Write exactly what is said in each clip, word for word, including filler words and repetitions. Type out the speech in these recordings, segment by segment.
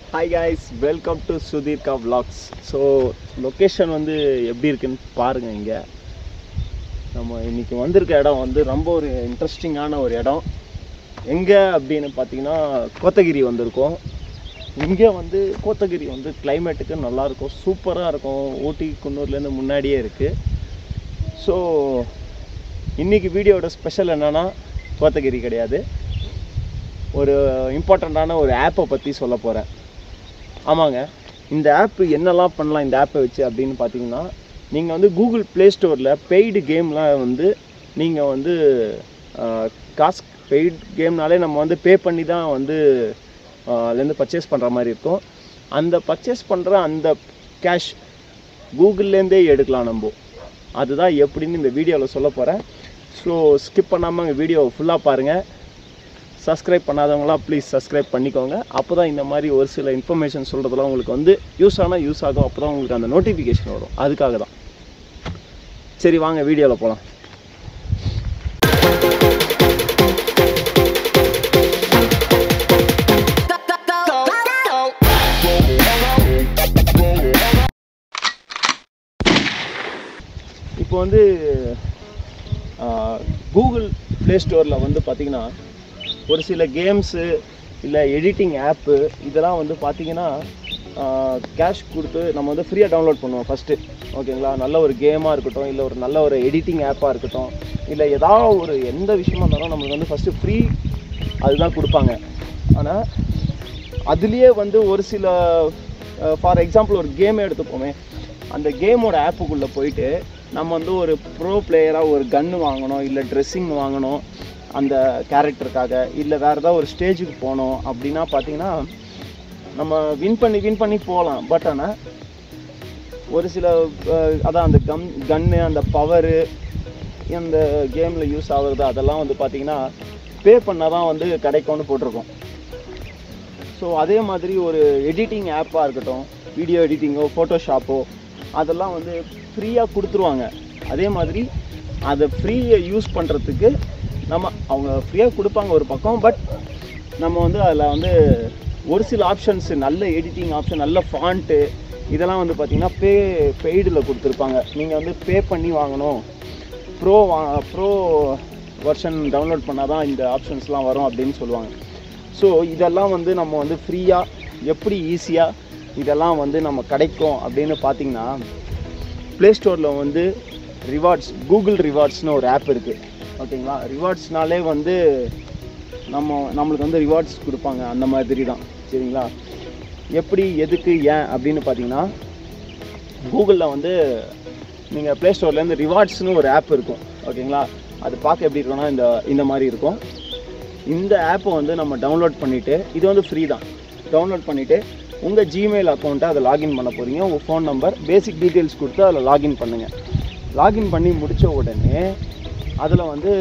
Hi guys, welcome to Sudhirka Vlogs. So location வந்து எப்படி இருக்குன்னு பாருங்க. இங்க நம்ம இன்னைக்கு வந்திருக்க இடம் வந்து ரொம்ப ஒரு இன்ட்ரெஸ்டிங்கான ஒரு இடம். எங்க அப்படினு பாத்தீங்கன்னா கோத்தகிரி வந்திருக்கோம். இங்க வந்து கோத்தகிரி வந்து கிளைமேட்டுக்கு நல்லா இருக்கும், சூப்பரா இருக்கும். ஊட்டி குன்னூர்ல இருந்து முன்னாடியே இருக்கு. ஸோ இன்னைக்கு வீடியோட ஸ்பெஷல் என்னன்னா கோத்தகிரி கிடையாது, ஒரு இம்பார்ட்டண்ட்டான ஒரு ஆப்பை பற்றி சொல்ல போகிறேன். ஆமாங்க, இந்த ஆப்பு என்னெல்லாம் பண்ணலாம் இந்த ஆப்பை வச்சு அப்படின்னு பார்த்தீங்கன்னா, நீங்கள் வந்து கூகுள் ப்ளே ஸ்டோரில் பெய்டு கேம்லாம் வந்து நீங்கள் வந்து காசு பெய்டு கேம்னாலே நம்ம வந்து பே பண்ணி தான் வந்து அதுலேருந்து பர்ச்சேஸ் பண்ணுற மாதிரி இருக்கும். அந்த பர்ச்சேஸ் பண்ணுற அந்த கேஷ் கூகுள்லேருந்தே எடுக்கலாம் நம்ம. அதுதான் எப்படின்னு இந்த வீடியோவில் சொல்ல போகிறேன். ஸோ ஸ்கிப் பண்ணாமல் வீடியோ ஃபுல்லாக பாருங்கள். சப்ஸ்கிரைப் பண்ணாதவங்களாம் ப்ளீஸ் சப்ஸ்கிரைப் பண்ணிக்கோங்க. அப்போ தான் இந்த மாதிரி ஒரு சில இன்ஃபர்மேஷன் சொல்கிறதுலாம் உங்களுக்கு வந்து யூஸ் ஆனால் யூஸ் ஆகும். அப்போ தான் உங்களுக்கு அந்த நோட்டிஃபிகேஷன் வரும். அதுக்காக தான். சரி வாங்க வீடியோவில் போகலாம். இப்போ வந்து கூகுள் ப்ளே ஸ்டோரில் வந்து பார்த்திங்கன்னா ஒரு சில கேம்ஸு இல்லை எடிட்டிங் ஆப்பு இதெல்லாம் வந்து பார்த்திங்கன்னா கேஷ் கொடுத்து நம்ம வந்து ஃப்ரீயாக டவுன்லோட் பண்ணுவோம் ஃபஸ்ட்டு. ஓகேங்களா, நல்ல ஒரு கேமாக இருக்கட்டும், இல்லை ஒரு நல்ல ஒரு எடிட்டிங் ஆப்பாக இருக்கட்டும், இல்லை ஏதாவது ஒரு எந்த விஷயமா இருந்தாலும் நம்மளுக்கு வந்து ஃபஸ்ட்டு ஃப்ரீ அதுதான் கொடுப்பாங்க. ஆனால் அதுலேயே வந்து ஒரு சில ஃபார் எக்ஸாம்பிள் ஒரு கேமே எடுத்துப்போமே, அந்த கேமோட ஆப்புக்குள்ளே போயிட்டு நம்ம வந்து ஒரு ப்ரோ பிளேயராக ஒரு கன்று வாங்கணும், இல்லை ட்ரெஸ்ஸிங் வாங்கணும் அந்த கேரக்டருக்காக, இல்லை வேறு ஏதாவது ஒரு ஸ்டேஜுக்கு போகணும் அப்படின்னா பார்த்தீங்கன்னா நம்ம வின் பண்ணி வின் பண்ணி போகலாம். பட் ஆனால் ஒரு சில அதான் அந்த கம் கன்னு அந்த பவரு அந்த கேமில் யூஸ் ஆகுறது அதெல்லாம் வந்து பார்த்திங்கன்னா பே பண்ணால் தான் வந்து கிடைக்கும்னு போட்டிருக்கோம். ஸோ அதே மாதிரி ஒரு எடிட்டிங் ஆப்பாக இருக்கட்டும், வீடியோ எடிட்டிங்கோ ஃபோட்டோஷாப்போ அதெல்லாம் வந்து ஃப்ரீயாக கொடுத்துருவாங்க. அதே மாதிரி அதை ஃப்ரீயை யூஸ் பண்ணுறதுக்கு நம்ம அவங்க ஃப்ரீயாக கொடுப்பாங்க ஒரு பக்கம். பட் நம்ம வந்து அதில் வந்து ஒரு சில ஆப்ஷன்ஸ், நல்ல எடிட்டிங் ஆப்ஷன், நல்ல ஃபாண்ட்டு இதெல்லாம் வந்து பார்த்திங்கன்னா பே பெய்டில் கொடுத்துருப்பாங்க. நீங்கள் வந்து பே பண்ணி வாங்கணும், ப்ரோ வா ப்ரோ வெர்ஷன் டவுன்லோட் பண்ணால் தான் இந்த ஆப்ஷன்ஸ்லாம் வரும் அப்படின்னு சொல்லுவாங்க. ஸோ இதெல்லாம் வந்து நம்ம வந்து ஃப்ரீயாக எப்படி ஈஸியாக இதெல்லாம் வந்து நம்ம கிடைக்கும் அப்படின்னு பார்த்திங்கன்னா, ப்ளே ஸ்டோரில் வந்து ரிவார்ட்ஸ், கூகுள் ரிவார்ட்ஸ்னு ஒரு ஆப் இருக்குது. ஓகேங்களா, ரிவார்ட்ஸ்னாலே வந்து நம்ம நம்மளுக்கு வந்து ரிவார்ட்ஸ் கொடுப்பாங்க அந்த மாதிரி தான். சரிங்களா, எப்படி எதுக்கு ஏன் அப்படின்னு பார்த்தீங்கன்னா, கூகுளில் வந்து நீங்கள் ப்ளே ஸ்டோர்லேருந்து ரிவார்ட்ஸ்னு ஒரு ஆப் இருக்கும். ஓகேங்களா, அது பார்க்க எப்படி இருக்குன்னா இந்த இந்த மாதிரி இருக்கும். இந்த ஆப்பை வந்து நம்ம டவுன்லோட் பண்ணிவிட்டு, இது வந்து ஃப்ரீ தான், டவுன்லோட் பண்ணிவிட்டு உங்கள் ஜிமெயில் அக்கௌண்ட்டை அதை லாகின் பண்ண போகிறீங்க. உங்கள் ஃபோன் நம்பர், பேசிக் டீட்டெயில்ஸ் கொடுத்து அதில் லாகின் பண்ணுங்கள். லாகின் பண்ணி முடித்த உடனே அதில் வந்து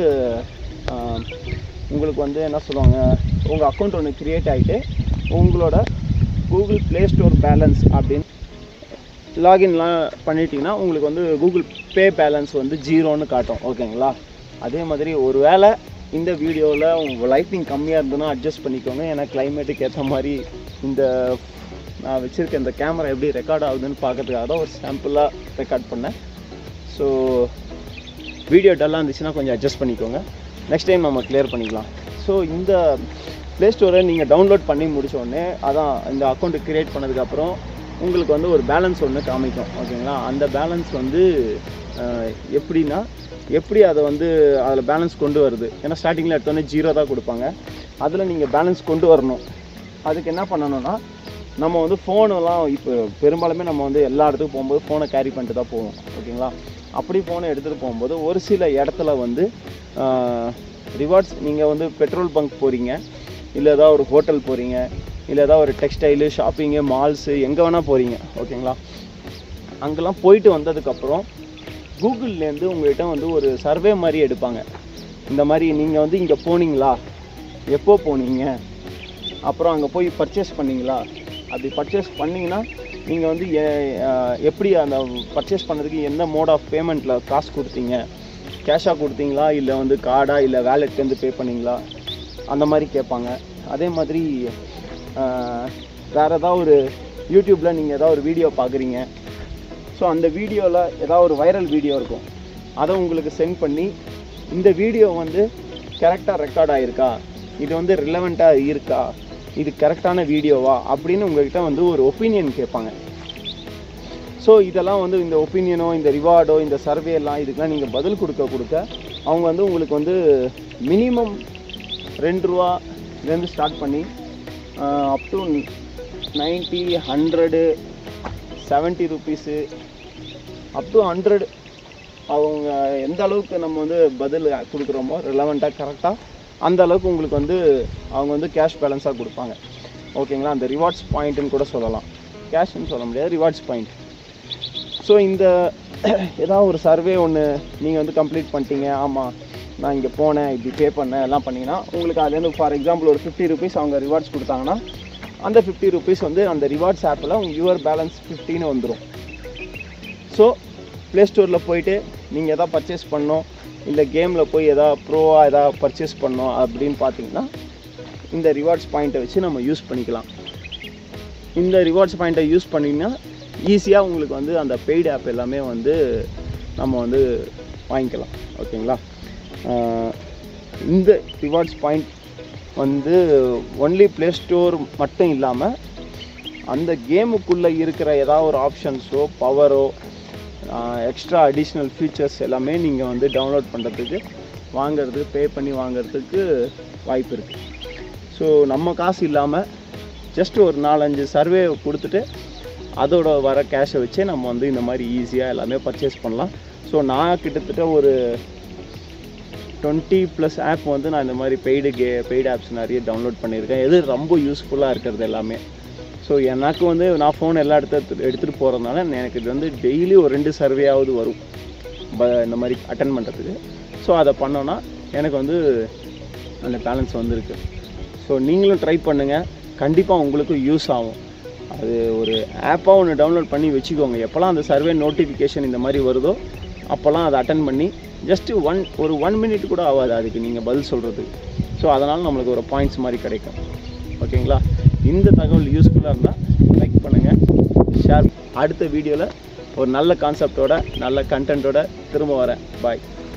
உங்களுக்கு வந்து என்ன சொல்லுவாங்க, உங்கள் அக்கௌண்ட் ஒன்று க்ரியேட் ஆகிட்டு உங்களோட கூகுள் ப்ளே ஸ்டோர் பேலன்ஸ் அப்படின்னு லாகின்லாம் பண்ணிட்டீங்கன்னா உங்களுக்கு வந்து கூகுள் பே பேலன்ஸ் வந்து ஜீரோன்னு காட்டும். ஓகேங்களா, அதே மாதிரி ஒரு வேளை இந்த வீடியோவில் உங்கள் லைட்டிங் கம்மியாக இருந்ததுன்னா அட்ஜஸ்ட் பண்ணிக்கோங்க. ஏன்னா கிளைமேட்டுக்கு ஏற்ற மாதிரி இந்த நான் வச்சுருக்க இந்த கேமரா எப்படி ரெக்கார்ட் ஆகுதுன்னு பார்க்கறதுக்காக தான் ஒரு சாம்பிளாக ரெக்கார்ட் பண்ணேன். ஸோ வீடியோ டல்லாக இருந்துச்சுன்னா கொஞ்சம் அட்ஜஸ்ட் பண்ணிக்கோங்க. நெக்ஸ்ட் டைம் நம்ம கிளியர் பண்ணிக்கலாம். ஸோ இந்த ப்ளே ஸ்டோரை நீங்கள் டவுன்லோட் பண்ணி முடித்தோடனே அதான் இந்த அக்கௌண்ட்டு க்ரியேட் பண்ணதுக்கப்புறம் உங்களுக்கு வந்து ஒரு பேலன்ஸ் ஒன்று காமிக்கும். ஓகேங்களா, அந்த பேலன்ஸ் வந்து எப்படின்னா எப்படி அதை வந்து அதில் பேலன்ஸ் கொண்டு வருது, ஏன்னா ஸ்டார்டிங்கில் எடுத்தோடனே ஜீரோ தான் கொடுப்பாங்க. அதில் நீங்கள் பேலன்ஸ் கொண்டு வரணும். அதுக்கு என்ன பண்ணணும்னா, நம்ம வந்து ஃபோனெல்லாம் இப்போ பெரும்பாலுமே நம்ம வந்து எல்லா இடத்துக்கும் போகும்போது ஃபோனை கேரி பண்ணிட்டு தான் போவோம். ஓகேங்களா, அப்படி ஃபோனை எடுத்துகிட்டு போகும்போது ஒரு சில இடத்துல வந்து ரிவார்ட்ஸ், நீங்கள் வந்து பெட்ரோல் பங்க் போகிறீங்க, இல்லை ஏதாவது ஒரு ஹோட்டல் போகிறீங்க, இல்லை ஏதாவது ஒரு டெக்ஸ்டைலு ஷாப்பிங்கு மால்ஸு எங்கே வேணால் போகிறீங்க. ஓகேங்களா, அங்கெல்லாம் போயிட்டு வந்ததுக்கப்புறம் கூகுள்லேருந்து உங்கள்கிட்ட வந்து ஒரு சர்வே மாதிரி எடுப்பாங்க. இந்த மாதிரி நீங்கள் வந்து இங்கே போனீங்களா, எப்போ போனீங்க, அப்புறம் அங்கே போய் பர்ச்சேஸ் பண்ணிங்களா, அப்படி பர்ச்சேஸ் பண்ணிங்கன்னா நீங்கள் வந்து எப்படி அந்த பர்ச்சேஸ் பண்ணுறதுக்கு எந்த மோட் ஆஃப் பேமெண்ட்டில் காசு கொடுத்தீங்க, கேஷாக கொடுத்தீங்களா, இல்லை வந்து கார்டா, இல்லை வேலெட்லேருந்து பே பண்ணிங்களா, அந்த மாதிரி கேட்பாங்க. அதே மாதிரி வேறு ஏதாவது ஒரு யூடியூப்பில் நீங்கள் ஏதாவது ஒரு வீடியோ பார்க்குறீங்க. ஸோ அந்த வீடியோவில் ஏதாவது ஒரு வைரல் வீடியோ இருக்கும், அதை உங்களுக்கு சென்ட் பண்ணி இந்த வீடியோ வந்து கரெக்டாக ரெக்கார்ட் ஆகிருக்கா, இது வந்து ரிலவெண்ட்டாக இருக்கா, இது கரெக்டான வீடியோவா அப்படின்னு உங்கள்கிட்ட வந்து ஒரு ஒப்பீனியன் கேட்பாங்க. ஸோ இதெல்லாம் வந்து இந்த ஒப்பீனியனோ இந்த ரிவார்டோ இந்த சர்வேலாம் இதுக்கெலாம் நீங்கள் பதில் கொடுக்க கொடுக்க அவங்க வந்து உங்களுக்கு வந்து மினிமம் ரெண்டு ரூபாலேருந்து ஸ்டார்ட் பண்ணி up to ninety hundred seventy rupees up to hundred அவங்க எந்த அளவுக்கு நம்ம வந்து பதில் கொடுக்குறோமோ ரிலவெண்ட்டாக கரெக்டாக அந்த அளவுக்கு உங்களுக்கு வந்து அவங்க வந்து கேஷ் பேலன்ஸாக கொடுப்பாங்க. ஓகேங்களா? அந்த ரிவார்ட்ஸ் பாயிண்ட்டுன்னு கூட சொல்லலாம், கேஷ்ன்னு சொல்ல முடியாது, ரிவார்ட்ஸ் பாயிண்ட். ஸோ இந்த ஏதாவது ஒரு சர்வே ஒன்று நீங்கள் வந்து கம்ப்ளீட் பண்ணிட்டீங்க, ஆமாம் நான் இங்கே போனேன் இப்படி பே பண்ணேன் எல்லாம் பண்ணிங்கன்னா உங்களுக்கு அதுலேருந்து ஃபார் எக்ஸாம்பிள் ஒரு ஃபிஃப்டி ருபீஸ் அவங்க ரிவார்ட்ஸ் கொடுத்தாங்கன்னா அந்த ஃபிஃப்டி ருபீஸ் வந்து அந்த ரிவார்ட்ஸ் ஆப்பில் உங்கள் யுவர் பேலன்ஸ் ஃபிஃப்டின்னு வந்துடும். ஸோ ப்ளே ஸ்டோரில் போயிட்டு நீங்கள் எதாவது பர்ச்சேஸ் பண்ணோம், இல்லை கேமில் போய் எதாவது ப்ரோவாக எதாவது பர்ச்சேஸ் பண்ணோம் அப்படின்னு பார்த்தீங்கன்னா இந்த ரிவார்ட்ஸ் பாயிண்ட்டை வச்சு நம்ம யூஸ் பண்ணிக்கலாம். இந்த ரிவார்ட்ஸ் பாயிண்ட்டை யூஸ் பண்ணிங்கன்னா ஈஸியாக உங்களுக்கு வந்து அந்த பெய்டு ஆப் எல்லாமே வந்து நம்ம வந்து வாங்கிக்கலாம். ஓகேங்களா? இந்த ரிவார்ட்ஸ் பாயிண்ட் வந்து ஒன்லி ப்ளே ஸ்டோர் மட்டும் இல்லாமல் அந்த கேமுக்குள்ளே இருக்கிற ஏதாவது ஒரு ஆப்ஷன்ஸோ பவரோ எக்ஸ்ட்ரா அடிஷ்னல் ஃபீச்சர்ஸ் எல்லாமே நீங்கள் வந்து டவுன்லோட் பண்ணுறதுக்கு வாங்கிறதுக்கு பே பண்ணி வாங்கிறதுக்கு வாய்ப்பு இருக்குது. ஸோ நம்ம காசு இல்லாமல் ஜஸ்ட் ஒரு நாலஞ்சு சர்வே கொடுத்துட்டு அதோட வர கேஷை வச்சே நம்ம வந்து இந்த மாதிரி ஈஸியாக எல்லாமே பர்ச்சேஸ் பண்ணலாம். ஸோ நான் கிட்டத்தட்ட ஒரு டுவெண்ட்டி ப்ளஸ் ஆப் வந்து நான் இந்த மாதிரி பெய்டு கே பெய்டு ஆப்ஸ் நிறைய டவுன்லோட் பண்ணியிருக்கேன். எது ரொம்ப யூஸ்ஃபுல்லாக இருக்கிறது எல்லாமே. ஸோ எனக்கு வந்து நான் ஃபோன் எல்லா இடத்த எடுத்துகிட்டு போகிறதுனால எனக்கு இது வந்து டெய்லி ஒரு ரெண்டு சர்வேயாவது வரும் ப இந்த மாதிரி அட்டன் பண்ணுறதுக்கு. ஸோ அதை பண்ணோன்னா எனக்கு வந்து அந்த பேலன்ஸ் வந்துருக்கு. ஸோ நீங்களும் ட்ரை பண்ணுங்கள், கண்டிப்பாக உங்களுக்கும் யூஸ் ஆகும். அது ஒரு ஆப்பாக ஒன்று டவுன்லோட் பண்ணி வச்சுக்கோங்க. எப்போல்லாம் அந்த சர்வே நோட்டிஃபிகேஷன் இந்த மாதிரி வருதோ அப்போல்லாம் அதை அட்டன் பண்ணி ஜஸ்ட்டு ஒன் ஒரு ஒன் மினிட் கூட ஆகாது அதுக்கு நீங்கள் பதில் சொல்கிறதுக்கு. ஸோ அதனால் நம்மளுக்கு ஒரு பாயிண்ட்ஸ் மாதிரி கிடைக்கும். ஓகேங்களா? இந்த தகவல் யூஸ்ஃபுல்லாக இருந்தால் லைக் பண்ணுங்கள், ஷேர். அடுத்த வீடியோவில் ஒரு நல்ல கான்செப்டோட நல்ல கண்டென்ட்டோட திரும்ப வரேன். பாய்.